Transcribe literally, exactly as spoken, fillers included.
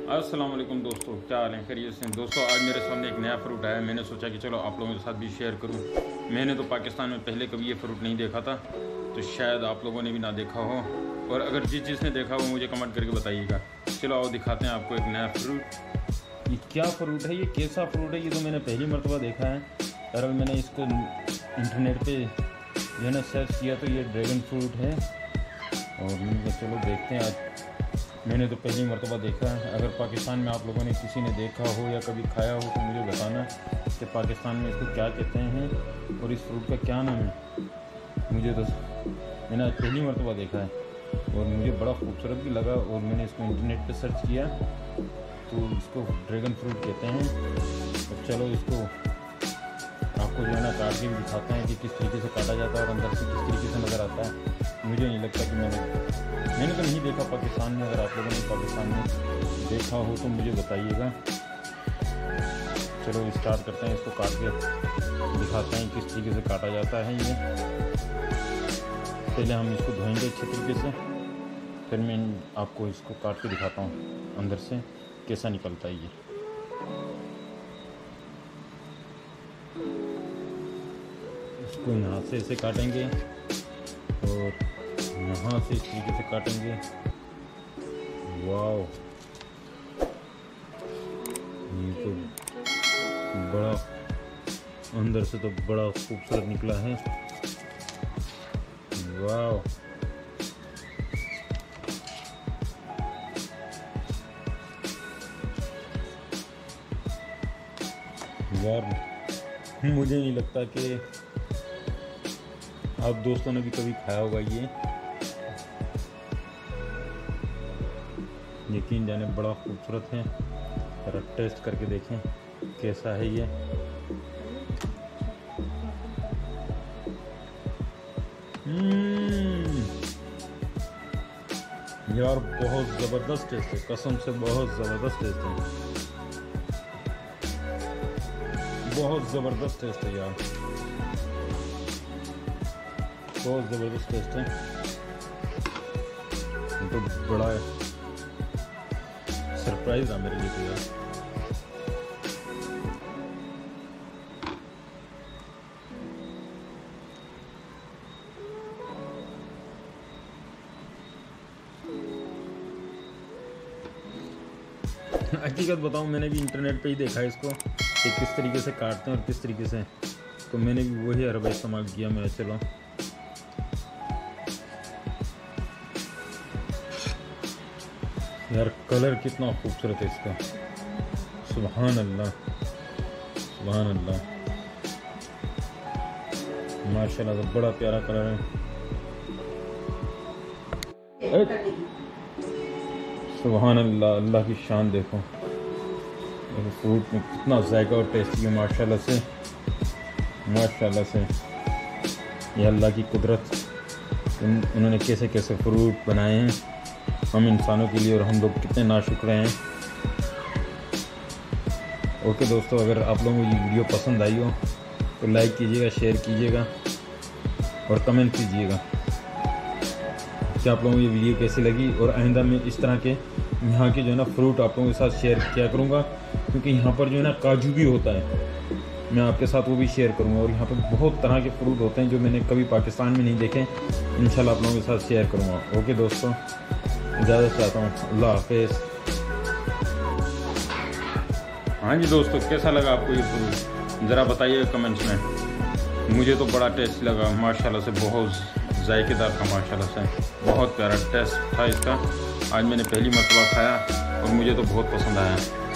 अस्सलाम वालेकुम दोस्तों, क्या हाल है? खैरियत से? दोस्तों आज मेरे सामने एक नया फ्रूट आया। मैंने सोचा कि चलो आप लोगों के साथ भी शेयर करूं। मैंने तो पाकिस्तान में पहले कभी ये फ्रूट नहीं देखा था, तो शायद आप लोगों ने भी ना देखा हो, और अगर जिस जिसने देखा हो मुझे कमेंट करके बताइएगा। चलो आओ दिखाते हैं आपको एक नया फ्रूट। ये क्या फ्रूट है, ये कैसा फ्रूट है? ये तो मैंने पहली मरतबा देखा है। दरअसल मैंने इसको इंटरनेट पर जो है ना सर्च किया तो ये ड्रैगन फ्रूट है, और मैंने चलो देखते हैं। आज मैंने तो पहली मरतबा देखा है। अगर पाकिस्तान में आप लोगों ने किसी ने देखा हो या कभी खाया हो तो मुझे बताना कि पाकिस्तान में इसको क्या कहते हैं और इस फ्रूट का क्या नाम है। मुझे तो मैंने आज पहली मरतबा देखा है और मुझे बड़ा खूबसूरत भी लगा, और मैंने इसको इंटरनेट पे सर्च किया तो इसको ड्रैगन फ्रूट कहते हैं। तो चलो इसको आपको जो है ना काट के भी दिखाते हैं कि किस तरीके से काटा जाता है और अंदर से किस तरीके से नज़र आता है। मुझे नहीं लगता कि मैंने मैंने तो नहीं देखा पाकिस्तान में। अगर आप लोगों ने पाकिस्तान में देखा हो तो मुझे बताइएगा। चलो स्टार्ट करते हैं, इसको काट के दिखाते हैं किस तरीके से काटा जाता है। ये पहले हम इसको धोएंगे अच्छे तरीके से, फिर मैं आपको इसको काट के दिखाता हूँ अंदर से कैसा निकलता है। ये इसको यहाँ से ऐसे काटेंगे और यहाँ से इस तरीके से काटेंगे। वाओ, ये तो बड़ा अंदर से तो बड़ा खूबसूरत निकला है। वाओ, यार मुझे नहीं लगता कि आप दोस्तों ने भी कभी खाया होगा। ये यकीन जाने बड़ा खूबसूरत है। जरा टेस्ट करके देखें कैसा है ये। यार बहुत ज़बरदस्त टेस्ट है, कसम से बहुत ज़बरदस्त टेस्ट है, बहुत ज़बरदस्त टेस्ट है यार, बहुत ज़बरदस्त टेस्ट है। तो बड़ा सरप्राइज था मेरे लिए तो यार। हकीकत बताऊं, मैंने भी इंटरनेट पे ही देखा है इसको कि किस तरीके से काटते हैं और किस तरीके से, तो मैंने भी वही हरबा इस्तेमाल किया। मैं चलो यार, कलर कितना खूबसूरत है इसका, सुभान अल्लाह सुभान अल्लाह, माशाल्लाह तो बड़ा प्यारा कलर है। सुभान अल्लाह, अल्लाह की शान देखो। फ्रूट में कितना जायका और टेस्टी है माशाल्लाह से, माशाल्लाह से। ये अल्लाह की कुदरत, उन्होंने कैसे कैसे फ्रूट बनाए हैं हम इंसानों के लिए, और हम लोग कितने नाशुक्र हैं। ओके दोस्तों, अगर आप लोगों को ये वीडियो पसंद आई हो तो लाइक कीजिएगा, शेयर कीजिएगा और कमेंट कीजिएगा कि आप लोगों को ये वीडियो कैसी लगी। और आइंदा में इस तरह के यहाँ के जो है ना फ्रूट आप लोगों के साथ शेयर किया करूँगा, क्योंकि यहाँ पर जो है ना काजू भी होता है, मैं आपके साथ वो भी शेयर करूँगा। और यहाँ पर बहुत तरह के फ्रूट होते हैं जो मैंने कभी पाकिस्तान में नहीं देखे। इंशाल्लाह आप लोगों के साथ शेयर करूँगा। ओके दोस्तों, इजाज़त चाहता हूँ, अल्लाह हाफिज़। हाँ जी दोस्तों, कैसा लगा आपको ये फ्रूट ज़रा बताइए कमेंट्स में। मुझे तो बड़ा टेस्ट लगा माशाल्लाह से, बहुत जायकेदार था माशाल्लाह से, बहुत प्यारा टेस्ट था इसका। आज मैंने पहली मरतबा खाया और मुझे तो बहुत पसंद आया।